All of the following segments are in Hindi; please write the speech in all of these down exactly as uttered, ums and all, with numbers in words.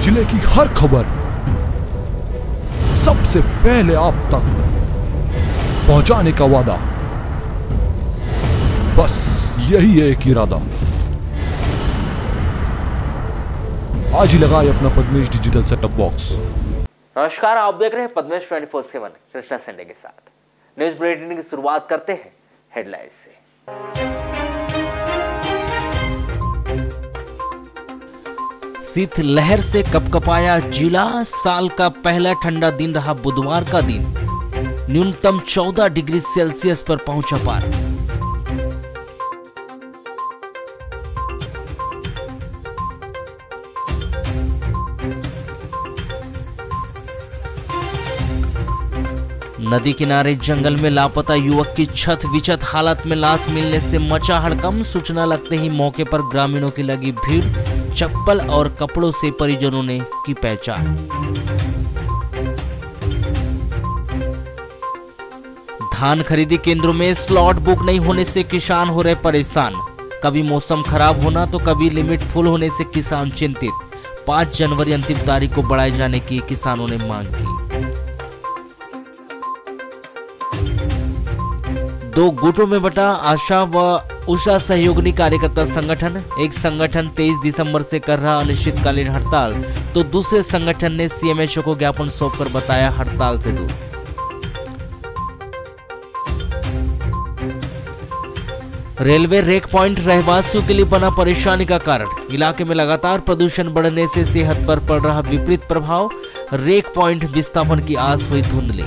जिले की हर खबर सबसे पहले आप तक पहुंचाने का वादा, बस यही है एक इरादा। आज ही लगाए अपना पद्मेश डिजिटल सेटअप बॉक्स। नमस्कार, आप देख रहे हैं Padmesh twenty four seven Krishna Sunday के साथ। न्यूज बुलेटिन की शुरुआत करते हैं हेडलाइन से। शीतलहर से कपकपाया जिला, साल का पहला ठंडा दिन रहा बुधवार का दिन। न्यूनतम चौदह डिग्री सेल्सियस पर पहुंचा पारा। नदी किनारे जंगल में लापता युवक की छत विचत हालत में लाश मिलने से मचा हड़कंप। सूचना लगते ही मौके पर ग्रामीणों की लगी भीड़। चप्पल और कपड़ों से परिजनों ने की पहचान। धान खरीदी केंद्रों में स्लॉट बुक नहीं होने से किसान हो रहे परेशान। कभी मौसम खराब होना तो कभी लिमिट फुल होने से किसान चिंतित। पाँच जनवरी अंतिम तारीख को बढ़ाए जाने की किसानों ने मांग की। दो गुटों में बटा आशा व उषा सहयोगिनी कार्यकर्ता संगठन। एक संगठन तेईस दिसंबर से कर रहा अनिश्चितकालीन हड़ताल, तो दूसरे संगठन ने सीएमएचओ को ज्ञापन सौंपकर बताया हड़ताल से दूर। रेलवे रेक पॉइंट रहवासियों के लिए बना परेशानी का कारण। इलाके में लगातार प्रदूषण बढ़ने से सेहत पर पड़ रहा विपरीत प्रभाव। रेक पॉइंट विस्थापन की आस हुई धुंधली।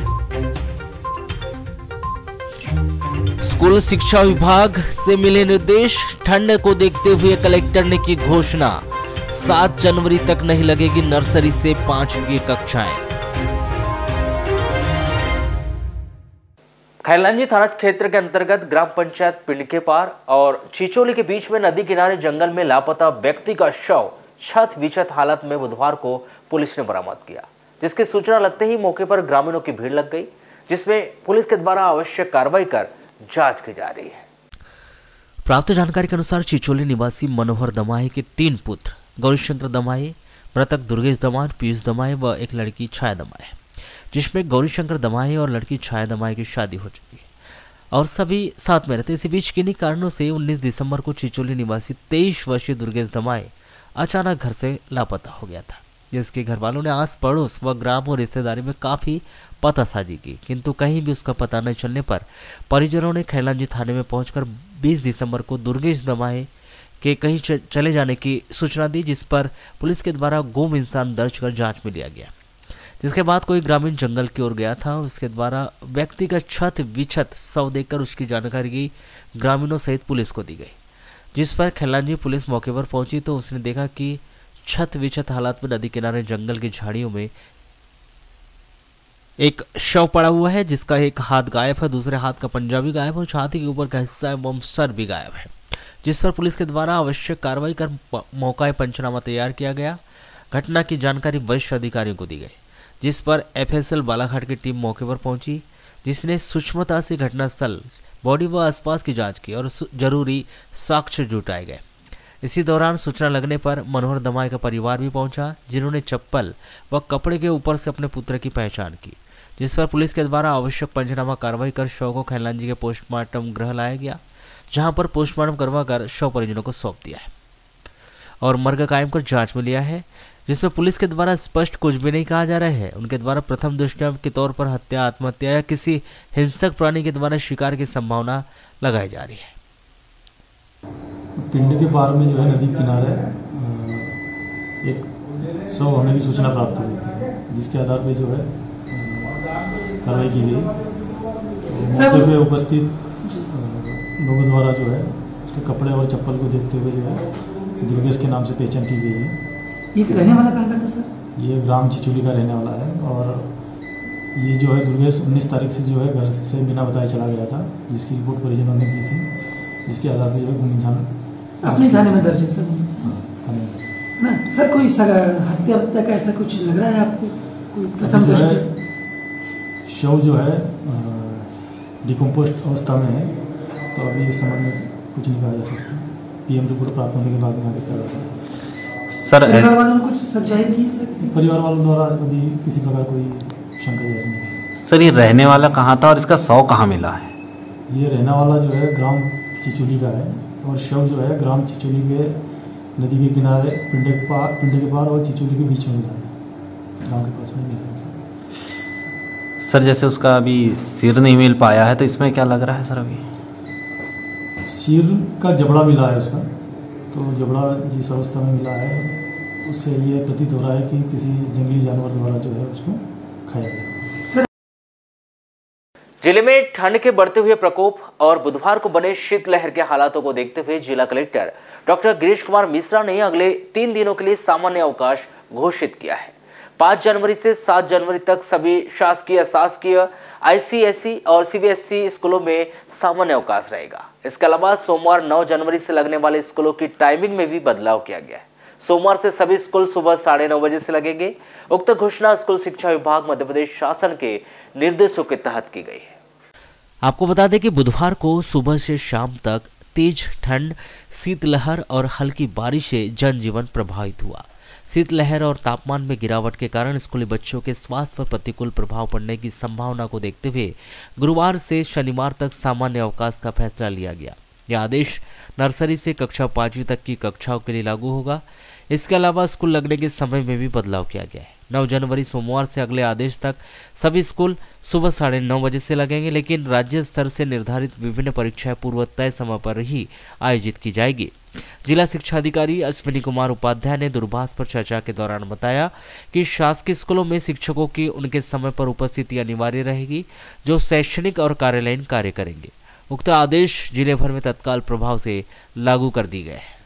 स्कूल शिक्षा विभाग से मिले निर्देश। ठंड को देखते हुए कलेक्टर ने की घोषणा। सात जनवरी तक नहीं लगेगी नर्सरी से पांचवी की कक्षाएं। खैरलांजी थाना क्षेत्र के अंतर्गत ग्राम पंचायत पिंड के पार और चिचोली के बीच में नदी किनारे जंगल में लापता व्यक्ति का शव छत विचत हालत में बुधवार को पुलिस ने बरामद किया, जिसकी सूचना लगते ही मौके पर ग्रामीणों की भीड़ लग गई, जिसमें पुलिस के द्वारा आवश्यक कार्रवाई कर जांच की जा रही है। प्राप्त जानकारी के अनुसार चिचोली निवासी मनोहर दमाए के तीन पुत्र गौरीशंकर दमाए, मृतक दुर्गेश दमाए, पीयूष दमाए व एक लड़की छाया दमाए, जिसमें गौरीशंकर दमाए और लड़की छाया दमाए की शादी हो चुकी है और सभी साथ में रहते। इसी बीच किन्हीं कारणों से उन्नीस दिसंबर को चिचोली निवासी तेईस वर्षीय दुर्गेश दमाए अचानक घर से लापता हो गया था, जिसके घर वालों ने आस पड़ोस व ग्राम और रिश्तेदारी में काफी पतासाजी की, किंतु कहीं भी उसका पता न चलने पर परिजनों ने खैरलांजी थाने में पहुंचकर बीस दिसंबर को दुर्गेश दमाए के कहीं चले जाने की सूचना दी, जिस पर पुलिस के द्वारा गुम इंसान दर्ज कर जांच में लिया गया। जिसके बाद कोई ग्रामीण जंगल की ओर गया था। उसके द्वारा व्यक्ति का छत विछत शव देखकर उसकी जानकारी ग्रामीणों सहित पुलिस को दी गई, जिस पर खैरलांजी पुलिस मौके पर पहुंची तो उसने देखा कि छत विछत हालात में नदी किनारे जंगल की झाड़ियों में एक शव पड़ा हुआ है, जिसका एक हाथ गायब है, दूसरे हाथ का पंजा भी गायब है और छाती के ऊपर का हिस्सा एवं सर भी गायब है, जिस पर पुलिस के द्वारा आवश्यक कार्रवाई कर मौका पंचनामा तैयार किया गया। घटना की जानकारी वरिष्ठ अधिकारियों को दी गई, जिस पर एफएसएल बालाघाट की टीम मौके पर पहुंची, जिसने सूक्ष्मता से घटनास्थल, बॉडी व आसपास की जांच की और जरूरी साक्ष्य जुटाए गए। इसी दौरान सूचना लगने पर मनोहर दमाए का परिवार भी पहुंचा, जिन्होंने चप्पल व कपड़े के ऊपर से अपने पुत्र की पहचान की, जिस पर पुलिस के द्वारा आवश्यक पंचनामा कार्रवाई कर शव को खैरलांजी के पोस्टमार्टम गृह लाया गया, जहां पर पोस्टमार्टम करवाकर शव परिजनों को सौंप दिया है और मर्ग कायम कर जांच में लिया है, जिसमें पुलिस के द्वारा स्पष्ट कुछ भी नहीं कहा जा रहा है। उनके द्वारा प्रथम दृष्टया के तौर पर हत्या, आत्महत्या या किसी हिंसक प्राणी के द्वारा शिकार की संभावना लगाई जा रही है। पिंड के पार में जो है नदी किनारे एक शव होने की सूचना प्राप्त हुई थी, जिसके आधार पर जो है कार्रवाई की गई। तो मौके पे उपस्थित लोगों द्वारा जो है उसके कपड़े और चप्पल को देखते हुए जो है दुर्गेश के नाम से पहचान की गई है। ये रहने वाला कहाँ का था सर? ये ग्राम चिचोली का रहने वाला है और ये जो है दुर्गेश उन्नीस तारीख से जो है घर से बिना बताए चला गया था, जिसकी रिपोर्ट परिजनों ने की थी, जिसके आधार पर जो है गुम इंसान अपने थाने में दर्ज है सर। थाने में ना सर कोई हत्या हत्या का ऐसा कुछ लग रहा है आपको? कोई प्रथम दृष्टि शव जो है डिकम्पोस्ट अवस्था में है, तो अभी इस संबंध में कुछ नहीं कहा जा सकता। पीएम रिपोर्ट प्राप्त होने के बाद में आगे क्या होगा। सर परिवार वालों ने कुछ सच्चाई की सर किसी परिवार वालों द्वारा अभी किसी प्रकार कोई शंका जाहिर नहीं की। सर ये रहने वाला कहाँ था और इसका शव कहाँ मिला है? ये रहने वाला जो है ग्राम चिचोली का है और शव जो है ग्राम चिचोली के नदी के किनारे पिंडे के पार पिंडे के पार और चिचोली के बीच में मिला है, गाँव के पास में मिला है। सर जैसे उसका अभी सिर नहीं मिल पाया है तो इसमें क्या लग रहा है सर? अभी सिर का जबड़ा मिला है उसका, तो जबड़ा जिस अवस्था में मिला है उससे ये प्रतीत हो रहा है कि किसी जंगली जानवर द्वारा जो है उसको खाया गया। जिले में ठंड के बढ़ते हुए प्रकोप और बुधवार को बने शीतलहर के हालातों को देखते हुए जिला कलेक्टर डॉक्टर गिरीश कुमार मिश्रा ने अगले तीन दिनों के लिए सामान्य अवकाश घोषित किया है। पाँच जनवरी से सात जनवरी तक सभी शासकीय, अशासकीय, आईसीएसई और सीबीएसई स्कूलों में सामान्य अवकाश रहेगा। इसके अलावा सोमवार नौ जनवरी से लगने वाले स्कूलों की टाइमिंग में भी बदलाव किया गया है। सोमवार से सभी स्कूल सुबह साढ़े नौ बजे से लगेंगे। उक्त घोषणा स्कूल शिक्षा विभाग मध्य प्रदेश शासन के निर्देशों के तहत की गई है। आपको बता दें कि बुधवार को सुबह से शाम तक तेज ठंड, शीतलहर और हल्की बारिश से जनजीवन प्रभावित हुआ। शीतलहर और तापमान में गिरावट के कारण स्कूली बच्चों के स्वास्थ्य पर प्रतिकूल प्रभाव पड़ने की संभावना को देखते हुए गुरुवार से शनिवार तक सामान्य अवकाश का फैसला लिया गया। यह आदेश नर्सरी से कक्षा पांचवी तक की कक्षाओं के लिए लागू होगा। इसके अलावा स्कूल लगने के समय में भी बदलाव किया गया है। नौ जनवरी सोमवार से अगले आदेश तक सभी स्कूल सुबह साढ़े नौ बजे से लगेंगे, लेकिन राज्य स्तर से निर्धारित विभिन्न परीक्षाएं पूर्व तय समय पर ही आयोजित की जाएगी। जिला शिक्षा अधिकारी अश्विनी कुमार उपाध्याय ने दूरभाष पर चर्चा के दौरान बताया कि शासकीय स्कूलों में शिक्षकों की उनके समय पर उपस्थिति अनिवार्य रहेगी, जो शैक्षणिक और कार्यालयीन कार्य करेंगे। उक्त आदेश जिले भर में तत्काल प्रभाव से लागू कर दी गए हैं।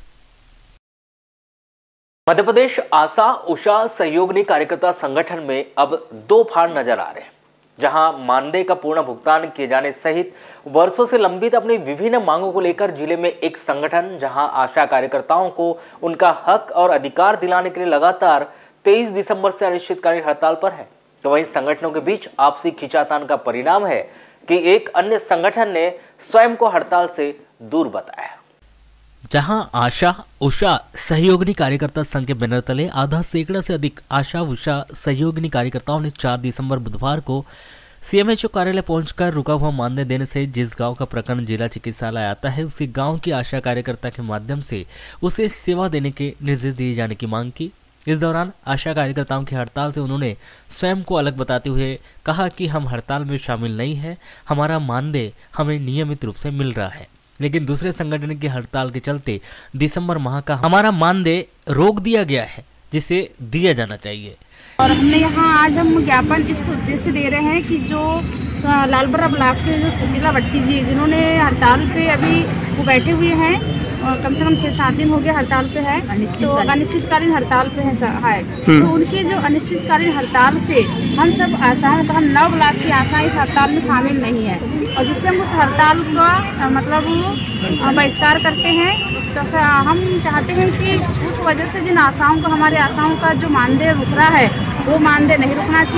मध्य प्रदेश आशा उषा सहयोगिनी कार्यकर्ता संगठन में अब दो फाड़ नजर आ रहे हैं, जहां मानदेय का पूर्ण भुगतान किए जाने सहित वर्षों से लंबित अपनी विभिन्न मांगों को लेकर जिले में एक संगठन जहां आशा कार्यकर्ताओं को उनका हक और अधिकार दिलाने के लिए लगातार तेईस दिसंबर से अनिश्चितकालीन हड़ताल पर है, तो वहीं संगठनों के बीच आपसी खींचातान का परिणाम है कि एक अन्य संगठन ने स्वयं को हड़ताल से दूर बताया। जहां आशा उषा सहयोगिनी कार्यकर्ता संघ के बैनर तले आधा सैकड़ा से अधिक आशा उषा सहयोगिनी कार्यकर्ताओं ने चार दिसंबर बुधवार को सीएमएचओ कार्यालय पहुंचकर रुका हुआ मानदेय देने से जिस गांव का प्रकरण जिला चिकित्सालय आता है, उसी गांव की आशा कार्यकर्ता के माध्यम से उसे सेवा देने के निर्देश दिए जाने की मांग की। इस दौरान आशा कार्यकर्ताओं की हड़ताल से उन्होंने स्वयं को अलग बताते हुए कहा कि हम हड़ताल में शामिल नहीं है, हमारा मानदेय हमें नियमित रूप से मिल रहा है, लेकिन दूसरे संगठन की हड़ताल के चलते दिसंबर माह का हमारा मानदेय रोक दिया गया है, जिसे दिया जाना चाहिए। और हमने यहाँ आज हम ज्ञापन इस उद्देश्य से दे रहे हैं कि जो लालबरा ब्लॉक से जो सुशीला भट्टी जी जिन्होंने हड़ताल पे अभी वो बैठे हुए हैं, और कम से कम छः सात दिन हो गए हड़ताल पे है, तो अनिश्चितकालीन हड़ताल पे है, है तो उनके जो अनिश्चितकालीन हड़ताल से हम सब आशाओं का हम नौ ब्लॉक की आशाएं इस हड़ताल में शामिल नहीं है, और जिससे हम उस हड़ताल का मतलब बहिष्कार करते हैं। तो हम चाहते हैं कि उस वजह से जिन आशाओं का हमारे आशाओं का जो मानदेय रुक रहा है वो मानदेय नहीं रुकना चाहिए।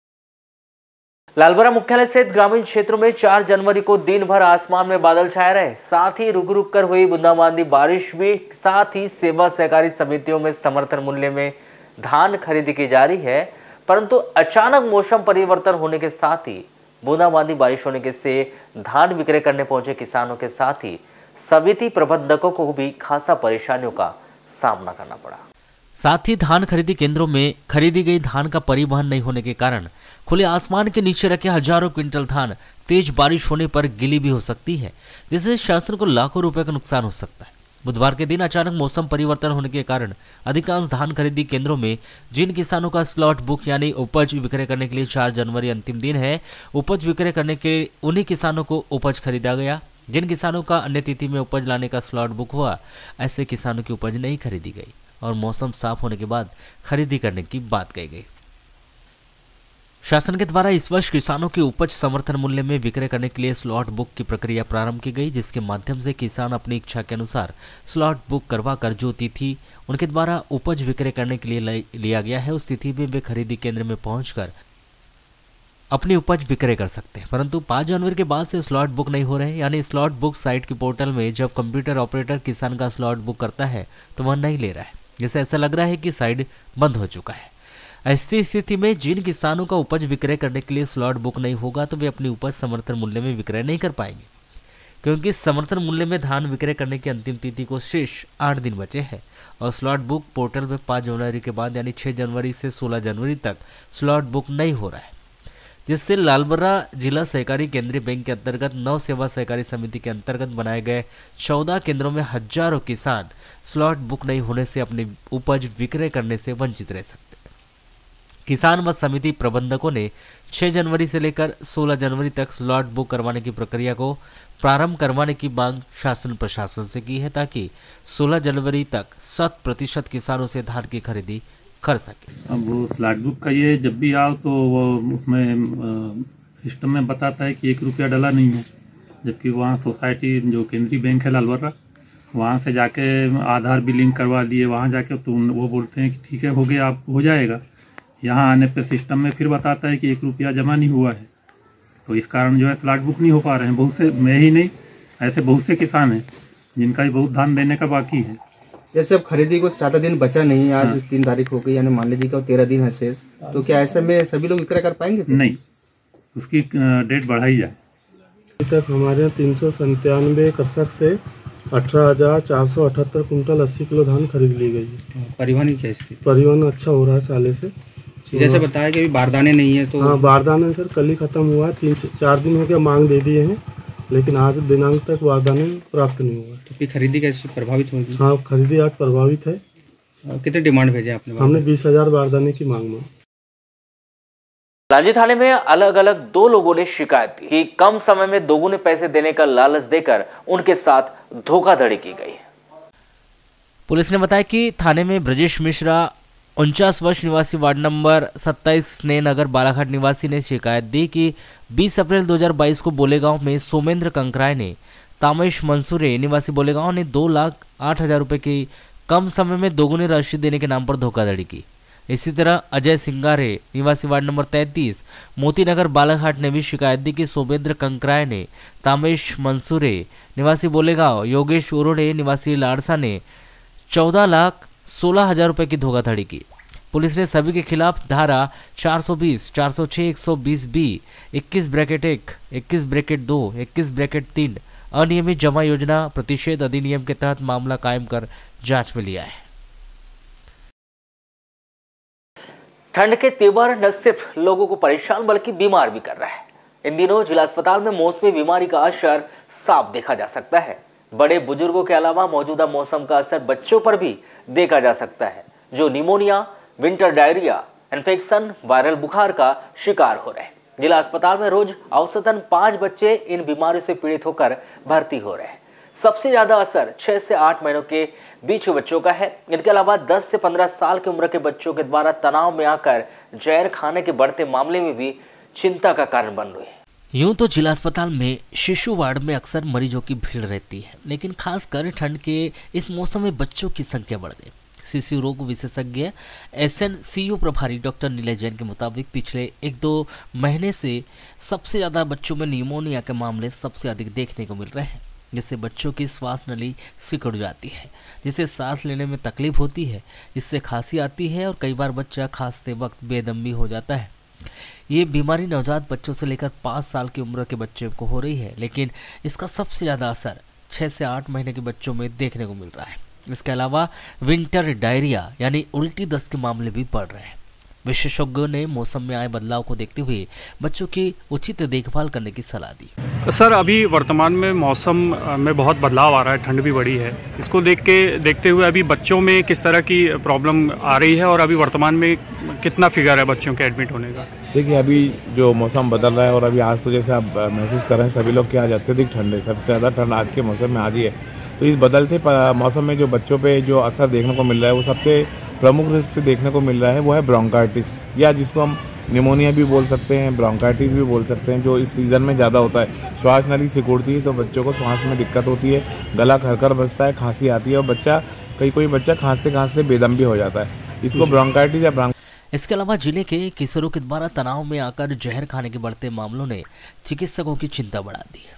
लालबरा मुख्यालय सहित ग्रामीण क्षेत्रों में चार जनवरी को दिन भर आसमान में बादल छाए रहे, साथ ही रुक रुक कर हुई बूंदाबांदी बारिश भी, साथ ही सेवा सहकारी समितियों में समर्थन मूल्य में धान खरीदी की जा रही है, परंतु अचानक मौसम परिवर्तन होने के साथ ही बूंदाबांदी बारिश होने के से धान विक्रय करने पहुंचे किसानों के साथ ही समिति प्रबंधकों को भी खासा परेशानियों का सामना करना पड़ा। साथ ही धान खरीदी केंद्रों में खरीदी गई धान का परिवहन नहीं होने के कारण खुले आसमान के नीचे रखे हजारों क्विंटल धान तेज बारिश होने पर गीली भी हो सकती है, जिससे शासन को लाखों रुपए का नुकसान हो सकता है। बुधवार के दिन अचानक मौसम परिवर्तन होने के कारण अधिकांश धान खरीदी केंद्रों में जिन किसानों का स्लॉट बुक यानी उपज विक्रय करने के लिए चार जनवरी अंतिम दिन है, उपज विक्रय करने के उन्हीं किसानों को उपज खरीदा गया। जिन किसानों का अन्य तिथि में उपज लाने का स्लॉट बुक हुआ, ऐसे किसानों की उपज नहीं खरीदी गई और मौसम साफ होने के बाद खरीदी करने की बात कही गई। शासन के द्वारा इस वर्ष किसानों की उपज समर्थन मूल्य में विक्रय करने के लिए स्लॉट बुक की प्रक्रिया प्रारंभ की गई, जिसके माध्यम से किसान अपनी इच्छा के अनुसार स्लॉट बुक करवा कर जो तिथि उनके द्वारा उपज विक्रय करने के लिए लिया गया है, उस तिथि में वे खरीदी केंद्र में पहुंचकर अपनी उपज विक्रय कर सकते हैं। परंतु पाँच जनवरी के बाद से स्लॉट बुक नहीं हो रहे, यानी स्लॉट बुक साइट के पोर्टल में जब कंप्यूटर ऑपरेटर किसान का स्लॉट बुक करता है तो वह नहीं ले रहा है। जैसे ऐसा लग रहा है कि साइड बंद हो चुका है। ऐसी स्थिति में जिन किसानों का उपज विक्रय करने के लिए स्लॉट बुक नहीं होगा तो वे अपनी उपज समर्थन मूल्य में विक्रय नहीं कर पाएंगे, क्योंकि समर्थन मूल्य में धान विक्रय करने की अंतिम तिथि को शेष आठ दिन बचे हैं और स्लॉट बुक पोर्टल में पाँच जनवरी के बाद यानी छह जनवरी से सोलह जनवरी तक स्लॉट बुक नहीं हो रहा है, जिससे लालबर्रा जिला सहकारी केंद्रीय बैंक के अंतर्गत नव सेवा सहकारी समिति के अंतर्गत बनाए गए चौदह केंद्रों में हजारों किसान स्लॉट बुक नहीं होने से अपनी उपज विक्रय करने से वंचित रह सकते हैं। किसान व समिति प्रबंधकों ने छह जनवरी से लेकर सोलह जनवरी तक स्लॉट बुक करवाने की प्रक्रिया को प्रारंभ करवाने की मांग शासन प्रशासन से की है, ताकि सोलह जनवरी तक शत प्रतिशत किसानों से धान की खरीदी कर सके। अब वो स्लॉट बुक का ये जब भी आओ तो वो उसमें सिस्टम में बताता है कि एक रुपया डला नहीं है, जबकि वहाँ सोसाइटी जो केंद्रीय बैंक है लालबर्रा, वहाँ से जाके आधार भी लिंक करवा दिए, वहाँ जाके तो वो बोलते हैं कि ठीक है हो गया, आप हो जाएगा। यहाँ आने पे सिस्टम में फिर बताता है कि एक रुपया जमा नहीं हुआ है, तो इस कारण जो है स्लॉट बुक नहीं हो पा रहे हैं। बहुत से, मैं ही नहीं, ऐसे बहुत से किसान हैं जिनका भी बहुत धान देने का बाकी है। जैसे अब खरीदी को ज्यादा दिन बचा नहीं, आज हाँ। तीन तारीख हो गई, यानी मान लीजिए कि तेरह दिन है शेष, तो क्या ऐसे में सभी लोग विक्रय कर पाएंगे? नहीं, उसकी डेट बढ़ाई जाए। अभी तक हमारे यहाँ तीन सौ संतानवे कृषक से अठारह हजार चार सौ अठहत्तर कुंटल अस्सी किलो धान खरीद ली गई है। परिवहन की क्या स्थिति? परिवहन अच्छा हो रहा है साले से। जैसे बताया कि अभी बारदाने नहीं है तो हाँ, बारदाने सर कल ही खत्म हुआ, तीन चार दिन हो गया मांग दे दिए हैं, लेकिन आज दिनांक तक बारदाने प्राप्त नहीं हुआ। तो खरीदी कैसे प्रभावित होगी? हाँ, खरीदी आज प्रभावित है। कितने डिमांड भेजे आपने? हमने बीस हजार बारदाने की मांग में। लांजी थाने में अलग अलग दो लोगों ने शिकायत की कि कम समय में दोगुने पैसे देने का लालच देकर उनके साथ धोखाधड़ी की गई। पुलिस ने बताया कि थाने में ब्रजेश मिश्रा उनचास वर्ष निवासी वार्ड नंबर सत्ताईस स्नेहनगर बालाघाट निवासी ने शिकायत दी कि बीस अप्रैल दो हज़ार बाईस को बोलेगांव में सोमेंद्र कंकराय ने तामेश मंसूरे निवासी बोलेगांव ने दो लाख आठ हजार रुपये की कम समय में दोगुनी राशि देने के नाम पर धोखाधड़ी की। इसी तरह अजय सिंगारे निवासी वार्ड नंबर तैंतीस मोतीनगर बालाघाट ने भी शिकायत दी कि सोमेंद्र कंकराय ने तामेश मंसूरे निवासी बोलेगांव, योगेश उरोड़े निवासी लाड़सा ने चौदह लाख सोलह हजार रुपए की धोखाधड़ी की। पुलिस ने सभी के खिलाफ धारा चार सौ बीस, चार सौ छह, एक सौ बीस बी, इक्कीस ब्रैकेट एक, इक्कीस ब्रैकेट दो, इक्कीस ब्रैकेट तीन अनियमित जमा योजना प्रतिषेध अधिनियम के तहत मामला कायम कर जांच में लिया है। ठंड के तेवर न सिर्फ लोगों को परेशान बल्कि बीमार भी कर रहा है। इन दिनों जिला अस्पताल में मौसमी बीमारी का असर साफ देखा जा सकता है। बड़े बुजुर्गों के अलावा मौजूदा मौसम का असर बच्चों पर भी देखा जा सकता है, जो pneumonia, winter diarrhoea, infection, viral बुखार का शिकार हो रहे हैं। जिला अस्पताल में रोज औसतन पांच बच्चे इन बीमारियों से पीड़ित होकर भर्ती हो रहे हैं। सबसे ज्यादा असर छह से आठ महीनों के बीच के बच्चों का है। इनके अलावा दस से पंद्रह साल की उम्र के बच्चों के द्वारा तनाव में आकर जहर खाने के बढ़ते मामले में भी चिंता का कारण बन रहे हैं। यूं तो जिला अस्पताल में शिशु वार्ड में अक्सर मरीजों की भीड़ रहती है, लेकिन खासकर ठंड के इस मौसम में बच्चों की संख्या बढ़ गई। शिशु रोग विशेषज्ञ एस एन सी यू प्रभारी डॉक्टर नीलय जैन के मुताबिक पिछले एक दो महीने से सबसे ज्यादा बच्चों में निमोनिया के मामले सबसे अधिक देखने को मिल रहे हैं, जिससे बच्चों की श्वास नली सिकुड़ जाती है, जिससे सांस लेने में तकलीफ होती है, जिससे खांसी आती है और कई बार बच्चा खांसते वक्त बेदम भी हो जाता है। ये बीमारी नवजात बच्चों से लेकर पाँच साल की उम्र के बच्चे को हो रही है, लेकिन इसका सबसे ज़्यादा असर छः से आठ महीने के बच्चों में देखने को मिल रहा है। इसके अलावा विंटर डायरिया यानी उल्टी दस्त के मामले भी बढ़ रहे हैं। विशेषज्ञों ने मौसम में आए बदलाव को देखते हुए बच्चों की उचित देखभाल करने की सलाह दी। सर, अभी वर्तमान में मौसम में बहुत बदलाव आ रहा है, ठंड भी बढ़ी है। इसको देख के देखते हुए अभी बच्चों में किस तरह की प्रॉब्लम आ रही है और अभी वर्तमान में कितना फिगर है बच्चों के एडमिट होने का? देखिए, अभी जो मौसम बदल रहा है और अभी आज तो जैसे आप महसूस कर रहे हैं सभी लोग कि आज अत्यधिक ठंड है, सबसे ज़्यादा ठंड आज के मौसम में आज ही है। तो इस बदलते मौसम में जो बच्चों पे जो असर देखने को मिल रहा है वो सबसे प्रमुख रूप से देखने को मिल रहा है वो है ब्रोंकाइटिस, या जिसको हम निमोनिया भी बोल सकते हैं, ब्रोंकाइटिस भी बोल सकते हैं, जो इस सीज़न में ज़्यादा होता है। श्वास नली सिकुड़ती है तो बच्चों को श्वास में दिक्कत होती है, गला खरखर बजता है, खांसी आती है और बच्चा कई कोई बच्चा खांसते खांसते बेदम भी हो जाता है। इसको ब्रोंकाइटिस या ब्रोंक इसके अलावा जिले के किशोरों के द्वारा तनाव में आकर जहर खाने के बढ़ते मामलों ने चिकित्सकों की चिंता बढ़ा दी है।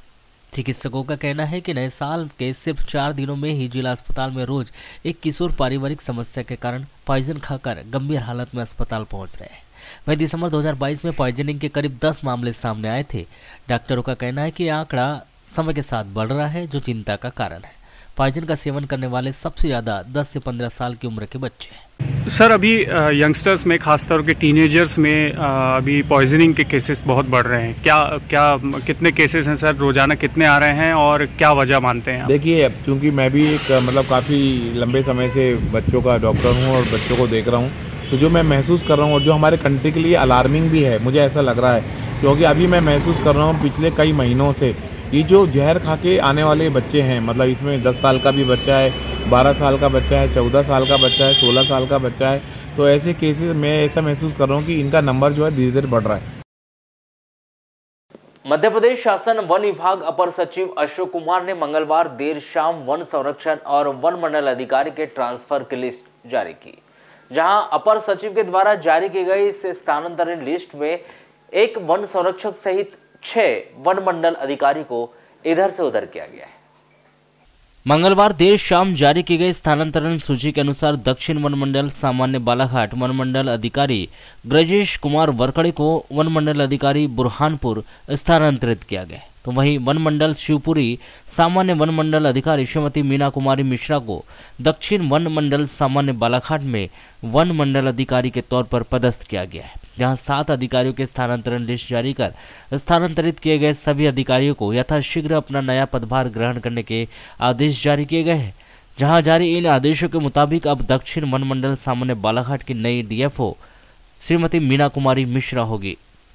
चिकित्सकों का कहना है कि नए साल के सिर्फ चार दिनों में ही जिला अस्पताल में रोज एक किशोर पारिवारिक समस्या के कारण पॉइजन खाकर गंभीर हालत में अस्पताल पहुंच रहे हैं। वहीं दिसंबर दो हज़ार बाईस में पॉइजनिंग के करीब दस मामले सामने आए थे। डॉक्टरों का कहना है कि यह आंकड़ा समय के साथ बढ़ रहा है, जो चिंता का कारण है। पॉइजन का सेवन करने वाले सबसे ज्यादा दस से पंद्रह साल की उम्र के बच्चे हैं। सर, अभी यंगस्टर्स में, खासतौर के टीनेजर्स में अभी पॉइजनिंग के केसेस बहुत बढ़ रहे हैं। क्या क्या कितने केसेस हैं सर? रोजाना कितने आ रहे हैं और क्या वजह मानते हैं? देखिए, चूंकि मैं भी एक मतलब काफ़ी लंबे समय से बच्चों का डॉक्टर हूँ और बच्चों को देख रहा हूँ, तो जो मैं महसूस कर रहा हूँ और जो हमारे कंट्री के लिए अलार्मिंग भी है, मुझे ऐसा लग रहा है, क्योंकि अभी मैं महसूस कर रहा हूँ पिछले कई महीनों से ये जो जहर खा के आने वाले बच्चे हैं, मतलब इसमें दस साल का भी बच्चा है, बारह साल का बच्चा है, चौदह साल का बच्चा है, सोलह साल का बच्चा है, तो ऐसे केसेस मैं ऐसा महसूस कर रहा हूँ कि इनका नंबर जो है धीरे धीरे बढ़ रहा है। मध्य प्रदेश शासन वन विभाग अपर सचिव अशोक कुमार ने मंगलवार देर शाम वन संरक्षण और वन मंडल अधिकारी के ट्रांसफर की लिस्ट जारी की, जहां अपर सचिव के द्वारा जारी की गई इस स्थानांतरण लिस्ट में एक वन संरक्षक सहित छह वन मंडल अधिकारी को इधर से उधर किया गया है। मंगलवार देर शाम जारी की गई स्थानांतरण सूची के अनुसार दक्षिण वन मंडल सामान्य बालाघाट वन मंडल अधिकारी ब्रजेश कुमार वरकड़े को वन मंडल अधिकारी बुरहानपुर स्थानांतरित किया गया। तो वहीं वन मंडल शिवपुरी सामान्य वन मंडल अधिकारी श्रीमती मीना कुमारी मिश्रा को दक्षिण वन मंडल सामान्य बालाघाट में वन मंडल अधिकारी के तौर पर पदस्थ किया गया है, जहां सात अधिकारियों के स्थानांतरण लिस्ट जारी कर स्थानांतरित किए गए सभी अधिकारियों को यथाशीघ्र अपना नया पदभार ग्रहण करने के आदेश जारी किए गए हैं। जहां जारी इन आदेशों के मुताबिक अब दक्षिण वन मंडल सामान्य बालाघाट की नई डीएफओ श्रीमती मीना कुमारी मिश्रा होगी।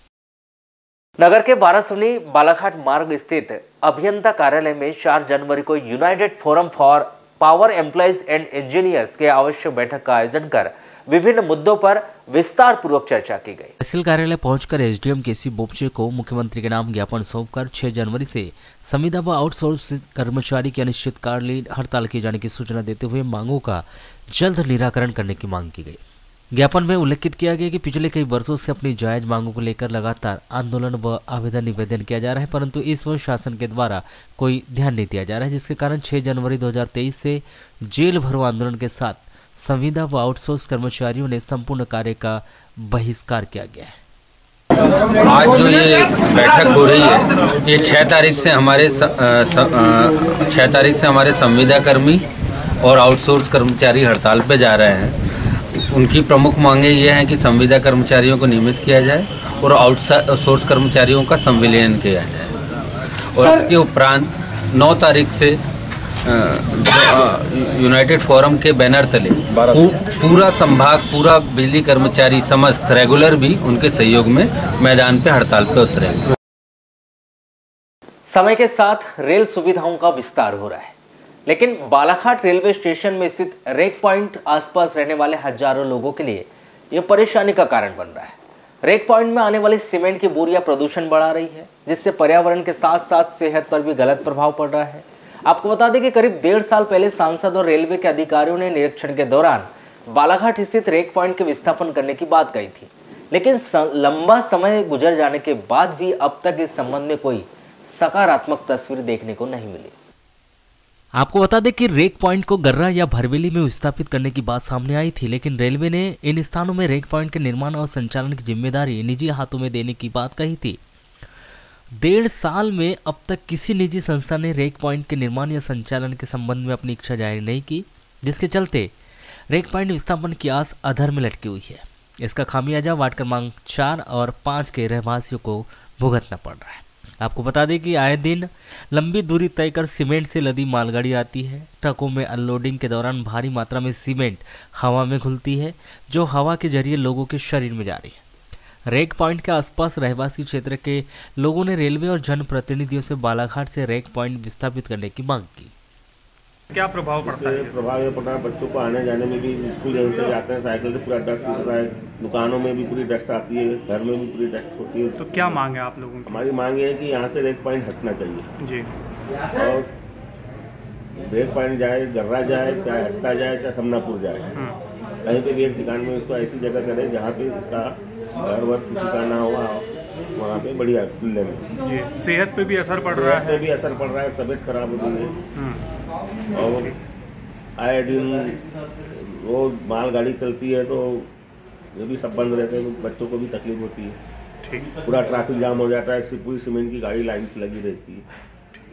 नगर के बारासुनी बालाघाट मार्ग स्थित अभियंता कार्यालय में चार जनवरी को United Forum for Power Employees and Engineers के आवश्यक बैठक का आयोजन कर विभिन्न मुद्दों पर विस्तार पूर्वक चर्चा की गई। तहसील कार्यालय पहुंचकर एसडीएम केसी बोपचे को मुख्यमंत्री के नाम ज्ञापन सौंपकर छह जनवरी से संविदा व आउटसोर्स कर्मचारी की अनिश्चितकालीन हड़ताल किए जाने की सूचना देते हुए मांगों का जल्द निराकरण करने की मांग की गई। ज्ञापन में उल्लेखित किया गया कि पिछले कई वर्षों से अपनी जायज मांगों को लेकर लगातार आंदोलन व आवेदन निवेदन किया जा रहा है, परंतु इस वर्ष शासन के द्वारा कोई ध्यान नहीं दिया जा रहा है, जिसके कारण छह जनवरी दो हज़ार तेईस से जेल भरो आंदोलन के साथ संविदा व आउटसोर्स कर्मचारियों ने संपूर्ण कार्य का बहिष्कार किया गया है। आज जो ये बैठक हो रही है, ये छह तारीख से हमारे छह तारीख से हमारे संविदा कर्मी और आउटसोर्स कर्मचारी हड़ताल पे जा रहे हैं। उनकी प्रमुख मांगे ये हैं कि संविदा कर्मचारियों को नियमित किया जाए और आउटसोर्स कर्मचारियों का संविलियन किया जाए, और इसके उपरांत नौ तारीख से यूनाइटेड फोरम के बैनर तले पूरा संभाग, पूरा बिजली कर्मचारी समस्त रेगुलर भी उनके सहयोग में मैदान पे हड़ताल पे उतरेंगे। समय के साथ रेल सुविधाओं का विस्तार हो रहा है, लेकिन बालाघाट रेलवे स्टेशन में स्थित रेक पॉइंट आसपास रहने वाले हजारों लोगों के लिए यह परेशानी का कारण बन रहा है। रेक पॉइंट में आने वाली सीमेंट की बोरियां प्रदूषण बढ़ा रही है, जिससे पर्यावरण के साथ साथ सेहत पर भी गलत प्रभाव पड़ रहा है। आपको बता दें कि करीब डेढ़ साल पहले सांसद और रेलवे के अधिकारियों ने निरीक्षण के दौरान बालाघाट स्थित रेक पॉइंट के विस्थापन करने की बात कही थी, लेकिन लंबा समय गुजर जाने के बाद भी अब तक इस संबंध में कोई सकारात्मक तस्वीर देखने को नहीं मिली। आपको बता दें कि रेक पॉइंट को गर्रा या भरवेली में विस्थापित करने की बात सामने आई थी, लेकिन रेलवे ने इन स्थानों में रेक पॉइंट के निर्माण और संचालन की जिम्मेदारी निजी हाथों में देने की बात कही थी। डेढ़ साल में अब तक किसी निजी संस्था ने रेक पॉइंट के निर्माण या संचालन के संबंध में अपनी इच्छा जाहिर नहीं की, जिसके चलते रेक पॉइंट विस्थापन की आस अधर में लटकी हुई है। इसका खामियाजा वार्ड क्रमांक चार और पाँच के रहवासियों को भुगतना पड़ रहा है। आपको बता दें कि आए दिन लंबी दूरी तय कर सीमेंट से लदी मालगाड़ी आती है। ट्रकों में अनलोडिंग के दौरान भारी मात्रा में सीमेंट हवा में घुलती है, जो हवा के जरिए लोगों के शरीर में जा रही है। रेक पॉइंट के आसपास रहवासी क्षेत्र के लोगों ने रेलवे और जनप्रतिनिधियों से बालाघाट से रेक पॉइंट विस्थापित करने की मांग की। क्या प्रभाव पड़ता है? प्रभाव ये पड़ रहा है, बच्चों को आने जाने में भी, स्कूल जैसे से जाते हैं साइकिल से पूरा डस्ट होता है, दुकानों में भी पूरी डस्ट आती है, घर में भी पूरी डस्ट होती है। तो क्या मांग है आप लोगों की? हमारी मांग ये है कि यहाँ से रेक पॉइंट हटना चाहिए जी, और रेक पॉइंट जाए, गर्रा जाए, चाहे हट्टा जाए, चाहे समनापुर जाए, कहीं पे भी एक ठिकान में इसको ऐसी जगह करे जहाँ पे इसका घर वर किसी का ना हुआ वहाँ पे बढ़िया खुले में। जी, सेहत पे भी असर पड़ रहा है? सेहत पे भी असर पड़ रहा है, तबीयत खराब हो गई है। और आए दिन वो मालगाड़ी चलती है तो ये भी सब बंद रहते हैं, तो बच्चों को भी तकलीफ होती है। ठीक। पूरा ट्रैफिक जाम हो जाता है, पूरी सीमेंट की गाड़ी लाइन से लगी रहती है।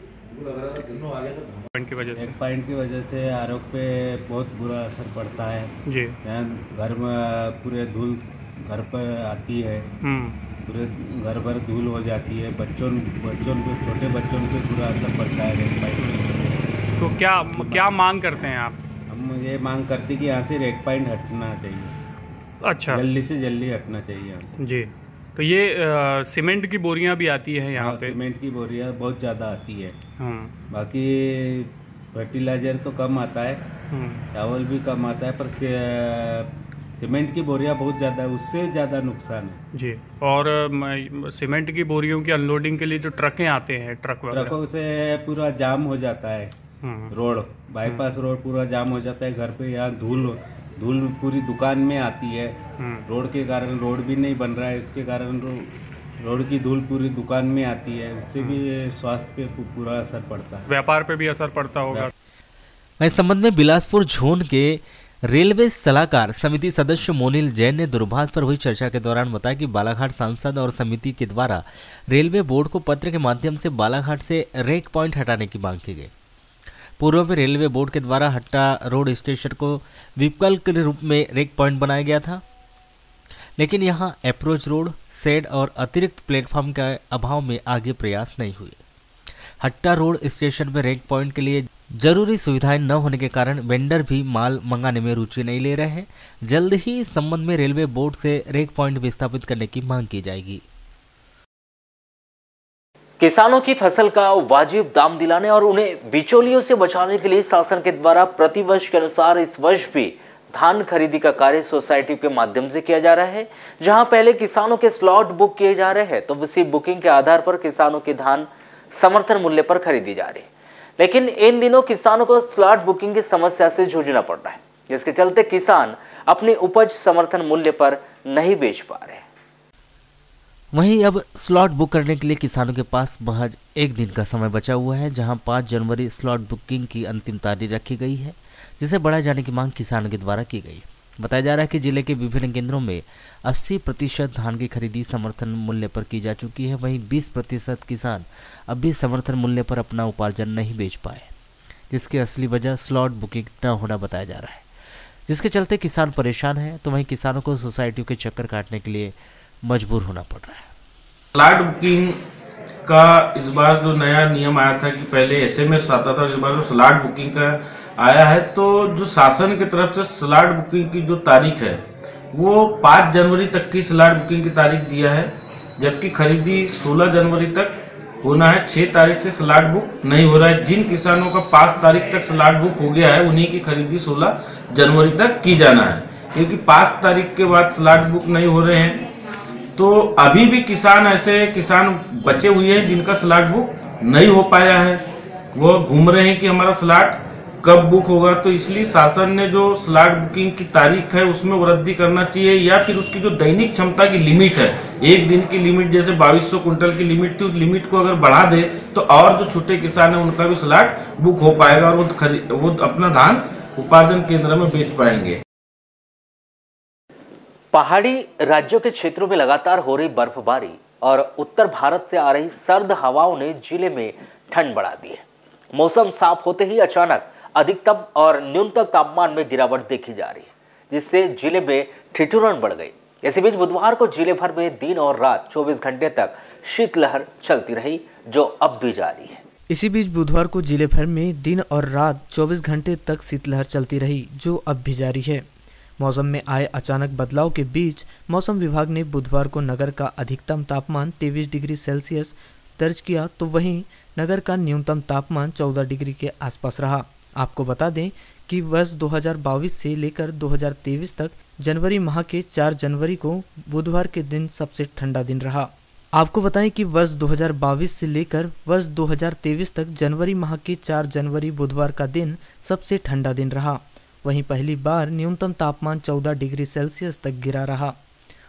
पॉइंट की वजह से पॉइंट की वजह से आरोग्य पे बहुत बुरा असर पड़ता है जी। यहाँ घर में पूरे धूल घर पर आती है, पूरे घर भर धूल हो जाती है। बच्चों बच्चों पे छोटे बच्चों पे बुरा असर पड़ता है रेक पॉइंट। तो क्या क्या मांग करते हैं आप? हम ये मांग करते कि यहाँ से रेक पॉइंट हटना चाहिए। अच्छा, जल्दी से जल्दी हटना चाहिए यहाँ से जी। तो ये आ, सीमेंट की बोरियां भी आती है यहाँ पे? सीमेंट की बोरियां बहुत ज़्यादा आती है। बाकी फर्टिलाइजर तो कम आता है, चावल भी कम आता है, पर सीमेंट की बोरियां बहुत ज़्यादा है, उससे ज़्यादा नुकसान है जी। और सीमेंट की बोरियों की अनलोडिंग के लिए जो ट्रकें आते हैं, ट्रक वगैरह, ट्रकों से पूरा जाम हो जाता है। रोड बाईपास रोड पूरा जाम हो जाता है। घर पे यहाँ धूल धूल पूरी दुकान में आती है। रोड के कारण रोड भी नहीं बन रहा है, इसके कारण रो, रोड की धूल पूरी दुकान में आती है, उससे भी स्वास्थ्य पे पूरा असर पड़ता है, व्यापार पे भी असर पड़ता होगा। इस संबंध में बिलासपुर जोन के रेलवे सलाहकार समिति सदस्य मोनिल जैन ने दूरभाष पर हुई चर्चा के दौरान बताया कि बालाघाट सांसद और समिति के द्वारा रेलवे बोर्ड को पत्र के माध्यम से बालाघाट से रेक पॉइंट हटाने की मांग की गई। पूर्व में रेलवे बोर्ड के द्वारा हट्टा रोड स्टेशन को विकल्प के रूप में रेक पॉइंट बनाया गया था, लेकिन यहां अप्रोच रोड, शेड और अतिरिक्त प्लेटफॉर्म के अभाव में आगे प्रयास नहीं हुए। हट्टा रोड स्टेशन में रेक पॉइंट के लिए जरूरी सुविधाएं न होने के कारण वेंडर भी माल मंगाने में रुचि नहीं ले रहे हैं। जल्द ही इस संबंध में रेलवे बोर्ड से रेक पॉइंट विस्थापित करने की मांग की जाएगी। किसानों की फसल का वाजिब दाम दिलाने और उन्हें बिचौलियों से बचाने के लिए शासन के द्वारा प्रतिवर्ष के अनुसार इस वर्ष भी धान खरीदी का कार्य सोसाइटी के माध्यम से किया जा रहा है। जहां पहले किसानों के स्लॉट बुक किए जा रहे हैं, तो इसी बुकिंग के आधार पर किसानों की धान समर्थन मूल्य पर खरीदी जा रही है। लेकिन इन दिनों किसानों को स्लॉट बुकिंग की समस्या से जूझना पड़ रहा है, जिसके चलते किसान अपनी उपज समर्थन मूल्य पर नहीं बेच पा रहे। वहीं अब स्लॉट बुक करने के लिए किसानों के पास महज एक दिन का समय बचा हुआ है, जहां पाँच जनवरी स्लॉट बुकिंग की अंतिम तारीख रखी गई है, जिसे बढ़ाए जाने की मांग किसानों के द्वारा की गई। बताया जा रहा है कि जिले के विभिन्न केंद्रों में अस्सी प्रतिशत धान की खरीदी समर्थन मूल्य पर की जा चुकी है। वहीं बीस प्रतिशत किसान अब भी समर्थन मूल्य पर अपना उपार्जन नहीं बेच पाए, जिसकी असली वजह स्लॉट बुकिंग न होना बताया जा रहा है, जिसके चलते किसान परेशान है। तो वहीं किसानों को सोसाइटियों के चक्कर काटने के लिए मजबूर होना पड़ रहा है। स्लॉट बुकिंग का इस बार जो नया नियम आया था कि पहले एसएमएस आता था, इस बार जो स्लॉट बुकिंग का आया है, तो जो शासन की तरफ से स्लॉट बुकिंग की जो तारीख है वो पाँच जनवरी तक की स्लॉट बुकिंग की तारीख दिया है, जबकि खरीदी सोलह जनवरी तक होना है। छह तारीख से स्लॉट बुक नहीं हो रहा है। जिन किसानों का पाँच तारीख तक स्लॉट बुक हो गया है उन्हीं की खरीदी सोलह जनवरी तक की जाना है, क्योंकि पाँच तारीख के बाद स्लॉट बुक नहीं हो रहे हैं। तो अभी भी किसान ऐसे किसान बचे हुए हैं जिनका स्लॉट बुक नहीं हो पाया है, वो घूम रहे हैं कि हमारा स्लॉट कब बुक होगा। तो इसलिए शासन ने जो स्लॉट बुकिंग की तारीख है उसमें वृद्धि करना चाहिए, या फिर उसकी जो दैनिक क्षमता की लिमिट है, एक दिन की लिमिट जैसे बाईस सौ कुंटल की लिमिट थी, उस लिमिट को अगर बढ़ा दे तो और जो छोटे किसान है उनका भी स्लॉट बुक हो पाएगा और वो वो अपना धान उपार्जन केंद्र में बेच पाएंगे। पहाड़ी राज्यों के क्षेत्रों में लगातार हो रही बर्फबारी और उत्तर भारत से आ रही सर्द हवाओं ने जिले में ठंड बढ़ा दी है। मौसम साफ होते ही अचानक अधिकतम और न्यूनतम तापमान में गिरावट देखी जा रही है, जिससे जिले में ठिठुरन बढ़ गई। इसी बीच बुधवार को जिले भर में दिन और रात चौबीस घंटे तक शीतलहर चलती रही, जो अब भी जारी है। इसी बीच बुधवार को जिले भर में दिन और रात चौबीस घंटे तक शीतलहर चलती रही, जो अब भी जारी है। मौसम में आए अचानक बदलाव के बीच मौसम विभाग ने बुधवार को नगर का अधिकतम तापमान तेईस डिग्री सेल्सियस दर्ज किया, तो वहीं नगर का न्यूनतम तापमान चौदह डिग्री के आसपास रहा। आपको बता दें कि वर्ष दो हज़ार बाईस से लेकर दो हज़ार तेईस तक जनवरी माह के चार जनवरी को बुधवार के दिन सबसे ठंडा दिन रहा। आपको बताएं कि वर्ष दो हज़ार बाईस से लेकर वर्ष दो हज़ार तेईस तक जनवरी माह के चार जनवरी बुधवार का दिन सबसे ठंडा दिन रहा। वहीं पहली बार न्यूनतम तापमान चौदह डिग्री सेल्सियस तक गिरा रहा।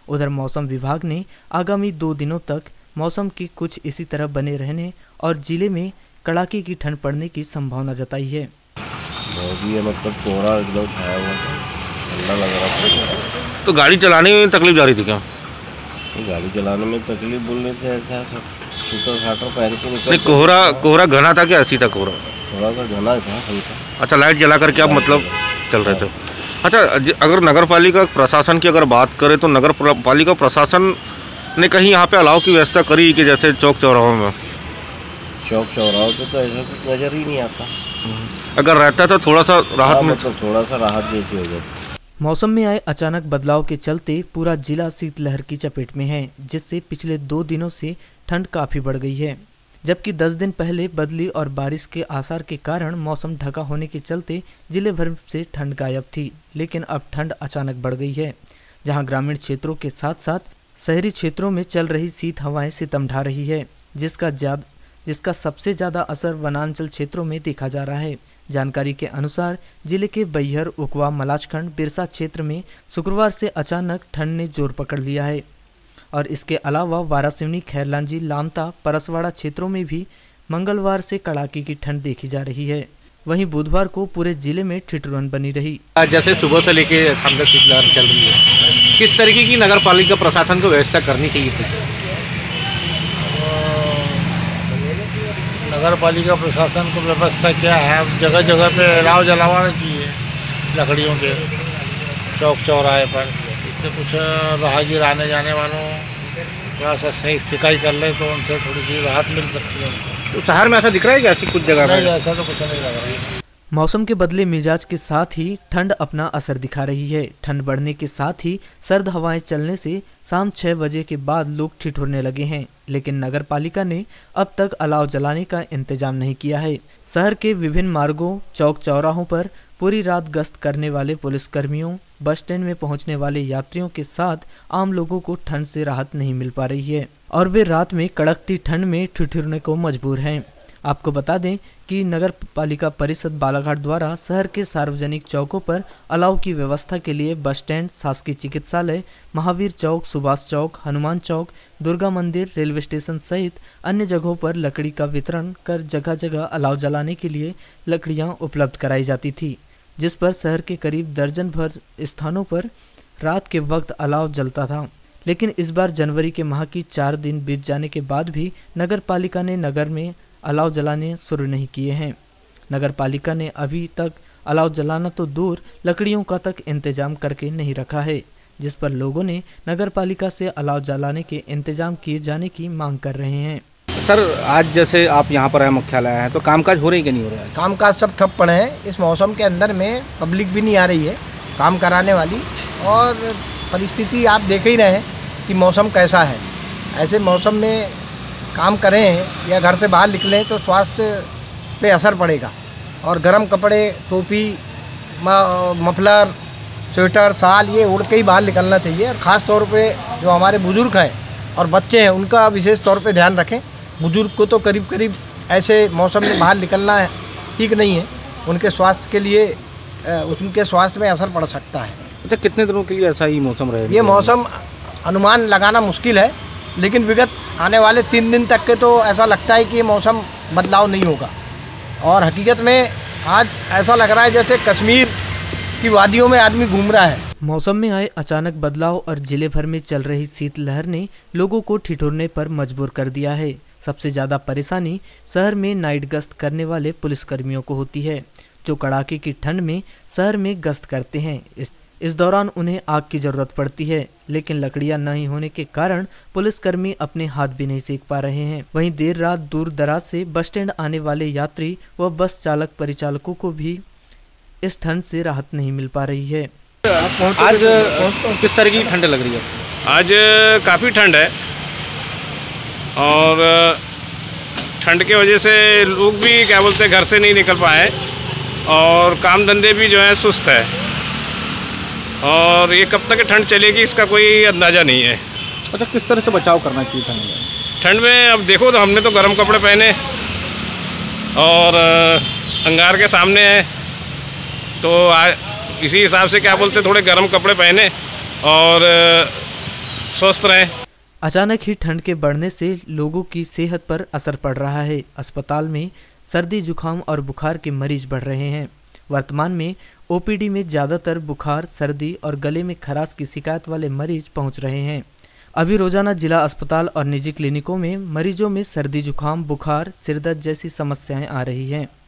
उधर मौसम विभाग ने आगामी दो दिनों तक मौसम के कुछ इसी तरह बने रहने और जिले में कड़ाके की ठंड पड़ने की संभावना जताई है। मतलब कोहरा एकदम छाया हुआ था, ठंडा लग रहा था। तो गाड़ी चलाने में तकलीफ जा रही थी क्या? गाड़ी चलाने में तकलीफ बोलने से ऐसा सूटर साटर पहन के निकल। नहीं, कोहरा कोहरा घना था क्या ऐसी था कोहरा? थोड़ा सा घना था हल्का। अच्छा, लाइट जला कर क्या मतलब चल रहे थे? अच्छा, अगर नगर पालिका प्रशासन की अगर बात करें तो नगर पालिका प्रशासन ने कहीं यहाँ पे अलाव की व्यवस्था करी कि जैसे चौक चौराहों में? चौक चौराहों पे तो ऐसा कुछ नजर ही नहीं आता। अगर रहता तो थोड़ा सा राहत में मतलब थोड़ा सा राहत जैसी हो जाती। मौसम में आए अचानक बदलाव के चलते पूरा जिला शीतलहर की चपेट में है, जिससे पिछले दो दिनों से ठंड काफी बढ़ गई है। जबकि दस दिन पहले बदली और बारिश के आसार के कारण मौसम ढका होने के चलते जिले भर से ठंड गायब थी, लेकिन अब ठंड अचानक बढ़ गई है। जहां ग्रामीण क्षेत्रों के साथ साथ शहरी क्षेत्रों में चल रही शीत हवाएं सितम ढा रही है, जिसका ज्यादा जिसका सबसे ज़्यादा असर वनांचल क्षेत्रों में देखा जा रहा है। जानकारी के अनुसार जिले के बैहर, उकवा, मलाजखंड, बिरसा क्षेत्र में शुक्रवार से अचानक ठंड ने जोर पकड़ लिया है और इसके अलावा वारासिवनी, खैरलांजी, लामता, परसवाड़ा क्षेत्रों में भी मंगलवार से कड़ाके की ठंड देखी जा रही है। वहीं बुधवार को पूरे जिले में ठिठुरन बनी रही। जैसे सुबह से लेके शाम तक शीतलहर चल रही है, किस तरीके की नगर पालिका प्रशासन को व्यवस्था करनी चाहिए थी? नगर पालिका प्रशासन को व्यवस्था क्या है, जगह जगह पे अलाव जलाना चाहिए लकड़ियों के चौक चौराहे पर। इससे कुछ राहगीर आने जाने वालों थोड़ा सा सही सिकाई कर ले तो उनसे थोड़ी सी राहत मिल सकती है। तो शहर में ऐसा दिख रहा है क्या ऐसी कुछ जगह नहीं, ऐसा तो कुछ नहीं लग रहा है। मौसम के बदले मिजाज के साथ ही ठंड अपना असर दिखा रही है। ठंड बढ़ने के साथ ही सर्द हवाएं चलने से शाम छह बजे के बाद लोग ठिठुरने लगे हैं, लेकिन नगर पालिका ने अब तक अलाव जलाने का इंतजाम नहीं किया है। शहर के विभिन्न मार्गों, चौक चौराहों पर पूरी रात गश्त करने वाले पुलिसकर्मियों, बस स्टैंड में पहुंचने वाले यात्रियों के साथ आम लोगों को ठंड से राहत नहीं मिल पा रही है और वे रात में कड़कती ठंड में ठिठुरने को मजबूर हैं। आपको बता दें कि नगर पालिका परिषद बालाघाट द्वारा शहर के सार्वजनिक चौकों पर अलाव की व्यवस्था के लिए बस स्टैंड, शासकीय चिकित्सालय, महावीर चौक, सुभाष चौक, हनुमान चौक, दुर्गा मंदिर, रेलवे स्टेशन सहित अन्य जगहों पर लकड़ी का वितरण कर जगह जगह अलाव जलाने के लिए लकड़ियां उपलब्ध कराई जाती थी, जिस पर शहर के करीब दर्जन भर स्थानों पर रात के वक्त अलाव जलता था। लेकिन इस बार जनवरी के माह की चार दिन बीत जाने के बाद भी नगर पालिका ने नगर में अलाव जलाने शुरू नहीं किए हैं। नगर पालिका ने अभी तक अलाव जलाना तो दूर लकड़ियों का तक इंतजाम करके नहीं रखा है, जिस पर लोगों ने नगर पालिका से अलाव जलाने के इंतजाम किए जाने की मांग कर रहे हैं। सर, आज जैसे आप यहाँ पर है, मुख्यालय है, तो कामकाज हो रही है कि नहीं हो रहा है? कामकाज सब ठप पड़े हैं। इस मौसम के अंदर में पब्लिक भी नहीं आ रही है काम कराने वाली, और परिस्थिति आप देख ही रहे हैं कि मौसम कैसा है। ऐसे मौसम में काम करें या घर से बाहर निकलें तो स्वास्थ्य पे असर पड़ेगा, और गर्म कपड़े, टोपी, मफलर, स्वेटर, शाल ये उड़ के ही बाहर निकलना चाहिए। और ख़ास तौर पे जो हमारे बुज़ुर्ग हैं और बच्चे हैं उनका विशेष तौर पे ध्यान रखें। बुज़ुर्ग को तो करीब करीब ऐसे मौसम में बाहर निकलना है ठीक नहीं है, उनके स्वास्थ्य के लिए उनके स्वास्थ्य में असर पड़ सकता है। अच्छा, कितने दिनों के लिए ऐसा ही मौसम रहेगा? ये मौसम अनुमान लगाना मुश्किल है, लेकिन विगत आने वाले तीन दिन तक के तो ऐसा लगता है कि ये मौसम बदलाव नहीं होगा। और हकीकत में आज ऐसा लग रहा है जैसे कश्मीर की वादियों में आदमी घूम रहा है। मौसम में आए अचानक बदलाव और जिले भर में चल रही शीतलहर ने लोगों को ठिठुरने पर मजबूर कर दिया है। सबसे ज़्यादा परेशानी शहर में नाइट गश्त करने वाले पुलिसकर्मियों को होती है, जो कड़ाके की ठंड में शहर में गश्त करते हैं। इस इस दौरान उन्हें आग की ज़रूरत पड़ती है, लेकिन लकड़ियां नहीं होने के कारण पुलिसकर्मी अपने हाथ भी नहीं सेक पा रहे हैं। वहीं देर रात दूर दराज से बस स्टैंड आने वाले यात्री व बस चालक परिचालकों को भी इस ठंड से राहत नहीं मिल पा रही है। आज किस तरह की ठंड लग रही है? आज काफ़ी ठंड है और ठंड की वजह से लोग भी क्या बोलते हैं घर से नहीं निकल पाए और काम धंधे भी जो है सुस्त है, और ये कब तक ठंड चलेगी इसका कोई अंदाज़ा नहीं है। अच्छा, किस तरह से बचाव करना चाहिए ठंड में? ठंड में अब देखो तो हमने तो गर्म कपड़े पहने और अंगार के सामने है, तो इसी हिसाब से क्या बोलते थोड़े गर्म कपड़े पहने और स्वस्थ रहें। अचानक ही ठंड के बढ़ने से लोगों की सेहत पर असर पड़ रहा है। अस्पताल में सर्दी जुकाम और बुखार के मरीज बढ़ रहे हैं। वर्तमान में ओपीडी में ज़्यादातर बुखार, सर्दी और गले में खराश की शिकायत वाले मरीज पहुंच रहे हैं। अभी रोजाना जिला अस्पताल और निजी क्लिनिकों में मरीजों में सर्दी जुकाम, बुखार, सिरदर्द जैसी समस्याएं आ रही हैं।